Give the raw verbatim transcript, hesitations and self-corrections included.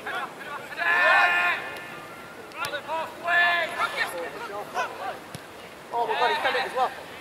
Oh my god, he's done it as well.